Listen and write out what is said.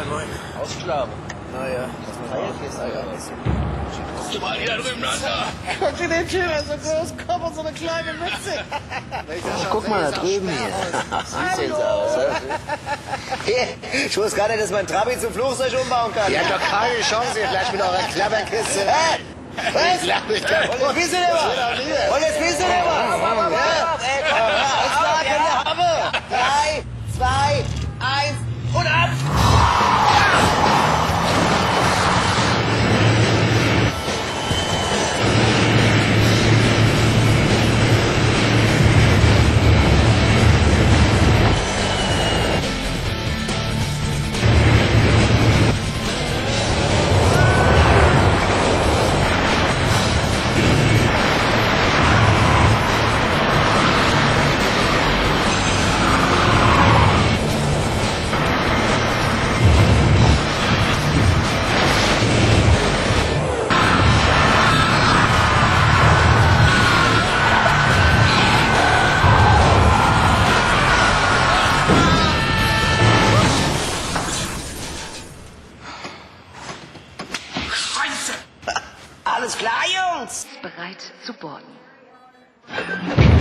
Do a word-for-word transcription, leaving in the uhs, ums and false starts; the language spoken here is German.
Moin, moin. Ausgeschlafen. Naja, lass mal Feiert auf. jetzt Naja, ein bisschen. Guck dir mal hier drüben an, da. Guck dir den Typ an, so groß, Kopf und so eine kleine Mütze. Ach, guck mal da drüben hier. Sieht jetzt aus, oder? Ich wusste gar nicht, dass man Trabi zum Flugzeug umbauen kann. Ihr habt doch keine Chance, ihr gleich mit eurer Klapperkiste. Hä? Was? Ich lach mich da. Und jetzt bist du nicht mehr. Und jetzt bist du nicht mehr. Ja? Ey, komm, alles klar, könnt ihr haben. Drei, zwei, eins und ab. Alles klar, Jungs? Bereit zu boarden.